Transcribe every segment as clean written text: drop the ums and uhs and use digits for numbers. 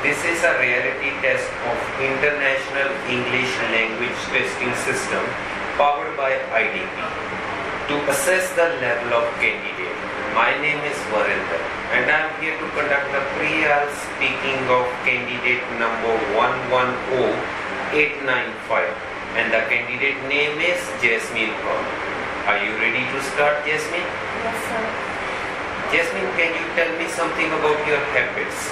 This is a reality test of International English Language Testing System powered by IDP to assess the level of candidate. My name is Varinder and I am here to conduct the pre-IELTS speaking of candidate number 110895 and the candidate name is Jasmine Kaur. Are you ready to start, Jasmine? Yes, sir. Jasmine, can you tell me something about your habits?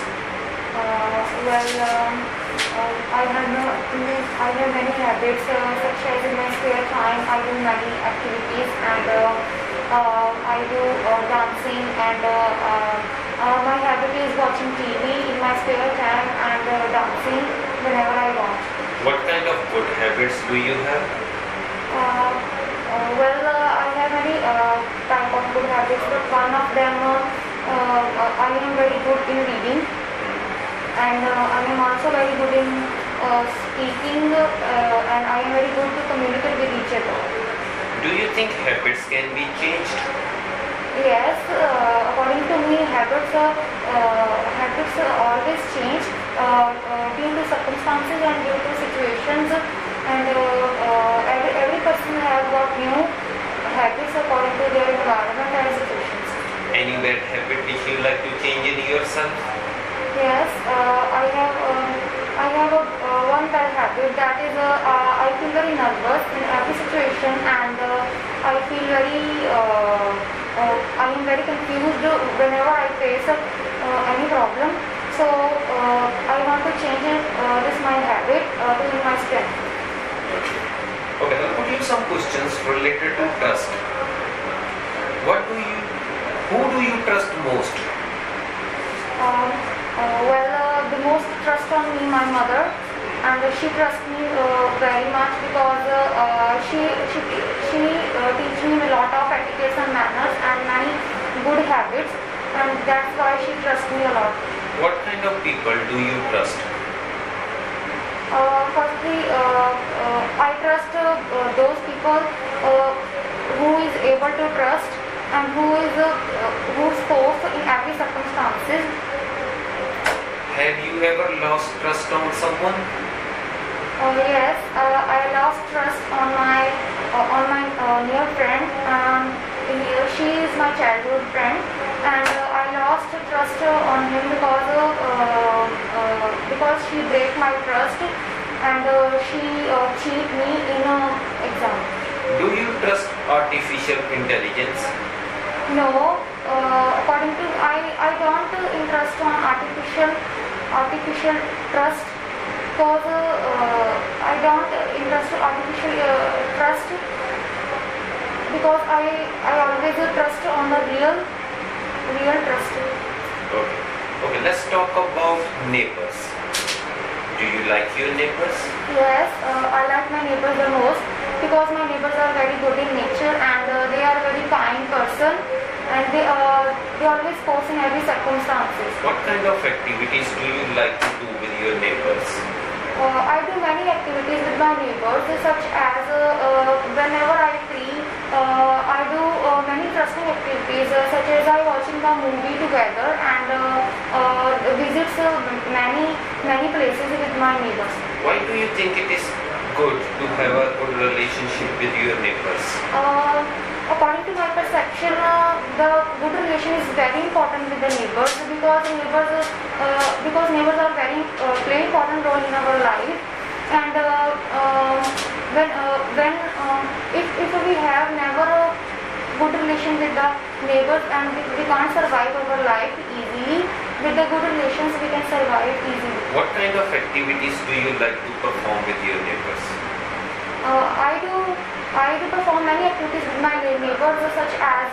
I have many habits such as in my spare time I do many activities and I do dancing and my habit is watching TV in my spare time and dancing whenever I want. What kind of good habits do you have? I have many type of good habits, but one of them I am very good in reading. And I am also very good in speaking and I am very good to communicate with each other. Do you think habits can be changed? Yes, according to me, habits always change due to circumstances and due to situations, and every person has got new habits according to their environment and situations. Any bad habit which you like to change in yourself? Yes, I have one bad habit, that is I feel very nervous in every situation and I feel I am very confused whenever I face any problem. So I want to change this my habit to be my strength. Okay, I'll put you some questions related to trust. Who do you trust most? The most trust on me, my mother, and she trusts me very much because she teaches me a lot of etiquette and manners and many good habits, and that's why she trusts me a lot. What kind of people do you trust? Firstly, I trust those people who is able to trust and who's forced in every circumstances. Have you ever lost trust on someone? Yes, I lost trust on my near friend. She is my childhood friend, and I lost trust on him because she break my trust and she cheat me in an exam. Do you trust artificial intelligence? No, according to I don't interest on artificial trust because I don't interest artificial trust because I always trust on the real trust. Okay, let's talk about neighbors. Do you like your neighbors? Yes, I like my neighbors the most because my neighbors are very good in nature and they are very kind person and they always post in every circumstances. What kind of activities do you like to do with your neighbors? I do many activities with my neighbors such as whenever I free I do many interesting activities such as I watching the movie together and visits many places with my neighbors. Why do you think it is good to have a good relationship with your neighbors? According to my perception, the good relation is very important with the neighbors because neighbors are very play important role in our life. And if we have never a good relation with the neighbors and we can't survive our life easily, with the good relations we can survive easily. What kind of activities do you like to perform with your neighbors? I do perform many activities with my neighbors such as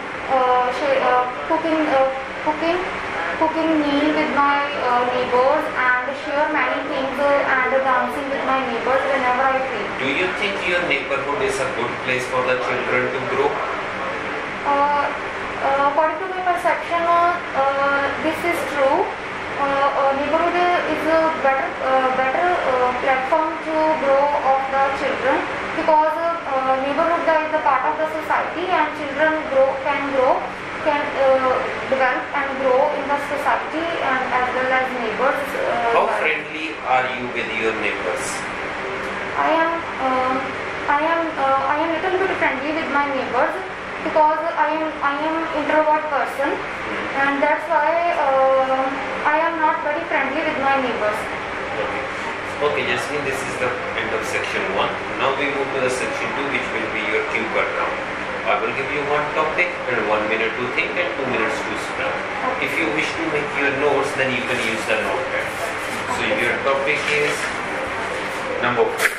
cooking meal with my neighbors and share many things and dancing with my neighbors whenever I free. Do you think your neighborhood is a good place for the children to grow? According to my perception, this is true. Neighborhood is a better platform to grow of the children because neighborhood is a part of the society and children can develop and grow in the society and as well as neighbors. How are you with your neighbors? I am I am little bit friendly with my neighbors because I am introvert person, and that's why I am not very friendly with my neighbors. Okay. Okay, Jasmine, this is the end of section 1. Now we move to the section 2, which will be your cue card round. I will give you one topic and 1 minute to think and 2 minutes to speak. If you wish to make your notes, then you can use the notepad. So your topic is number 4.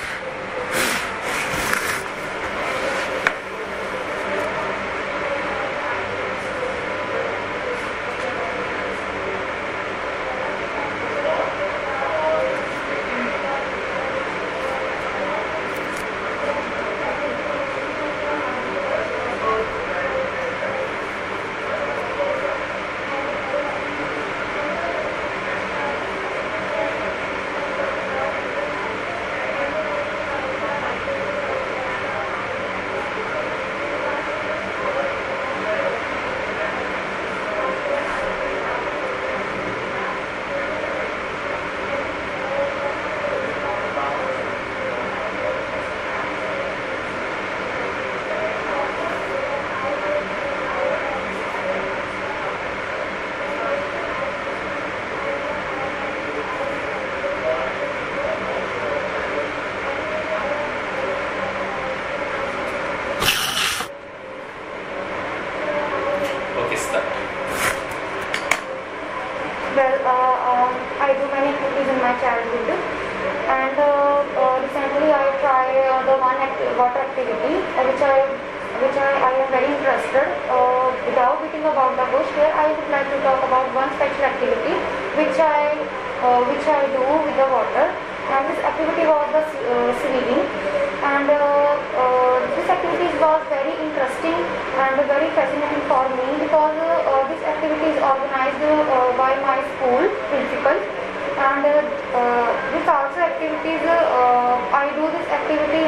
I do many activities in my childhood, and recently I try the water activity I am very interested. Without beating about the bush, here I would like to talk about one special activity which I do with the water, and this activity was the swimming. And this activity was very interesting and very fascinating for me because this activity is organized by my school principal, and this also activities I do this activity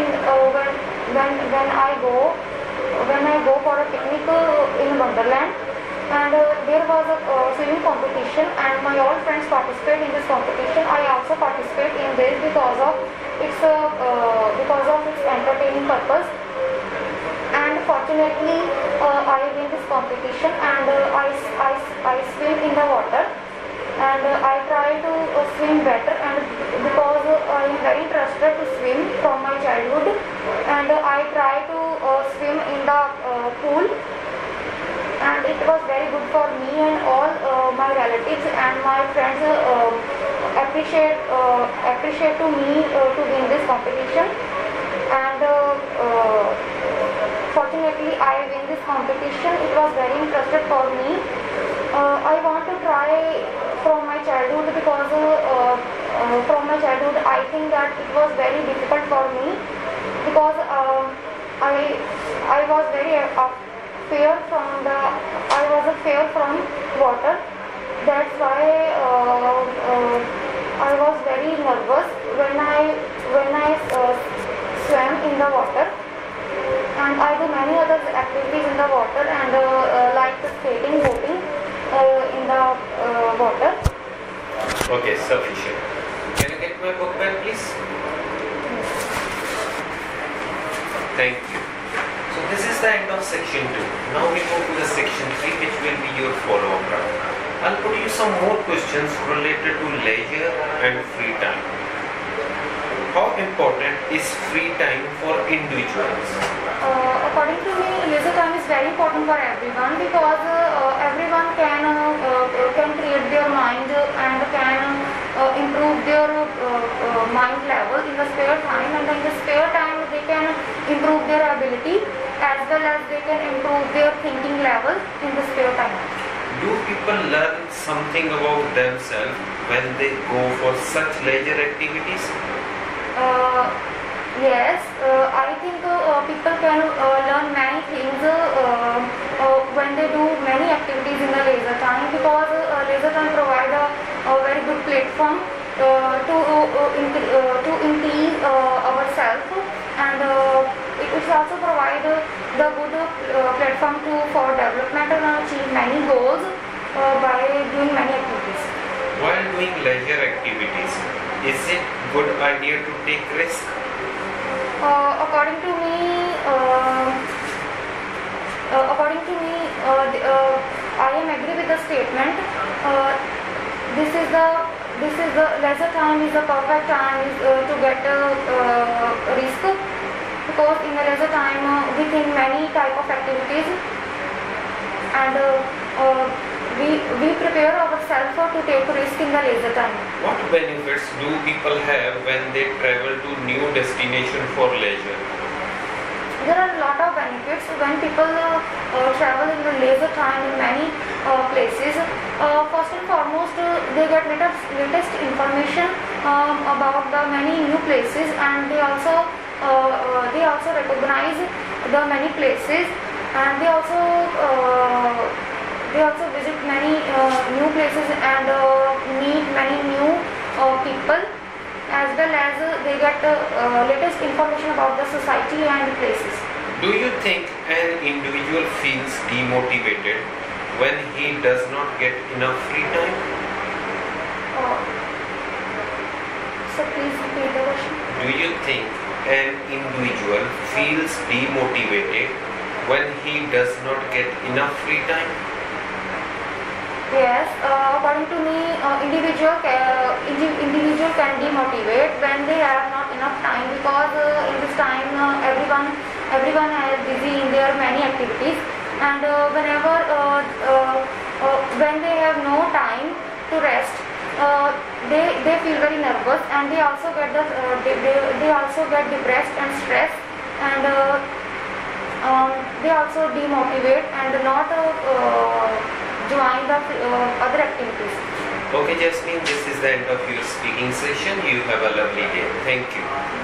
when I go for a picnic in Wonderland, and there was a swimming competition, and my all friends participate in this competition. I also participate in this because of its entertaining purpose, and fortunately I win this competition, and I swim in the water, and I try to swim better, and because I am very interested to swim from my childhood, and I try to swim in the pool, and it was very good for me, and all my relatives and my friends appreciate to me to win this competition, and fortunately I win this competition. It was very interesting for me. I want to try from my childhood because from my childhood I think that it was very difficult for me because I was very fear from water. That's why I was very nervous when I swam in the water, and I do many other activities in the water, and like skating, boating in the water. Okay, sufficient. Can you get my book back, please? Thank you. So this is the end of section 2. Now we go to the section 3, which will be your follow-up round. I'll put you some more questions related to leisure and free time. How important is free time for individuals? According to me, leisure time is very important for everyone because everyone can create their mind and can improve their mind level in the spare time, and in the spare time they can improve their ability as well as they can improve their thinking level in the spare time. Do people learn something about themselves when they go for such leisure activities? Yes, I think people can learn many things when they do many activities in the leisure time, because leisure time provide a very good platform to increase ourselves, and it also provide the good platform for development and achieve many goals by doing many activities. While doing leisure activities, is it good idea to take risk? According to me, I am agree with the statement. This is the leisure time is the perfect time to get risk, because in the leisure time we think many type of activities, and we prepare ourselves to take risk in the leisure time. What benefits do people have when they travel to new destination for leisure? There are a lot of benefits when people travel in the leisure time in many places. First and foremost, they get latest information about the many new places, and they also recognize the many places, and they also visit many new places and meet many new people, as well as they get latest information about the society and places. Do you think an individual feels demotivated when he does not get enough free time? So please repeat the question. Do you think an individual feels demotivated when he does not get enough free time? Yes, according to me, individual can demotivate when they have not enough time, because in this time everyone is busy in their many activities, and when they have no time to rest, they feel very nervous, and they also get depressed and stressed, and they also demotivate and not join the other activities. Okay, Jasmine, this is the end of your speaking session. You have a lovely day. Thank you.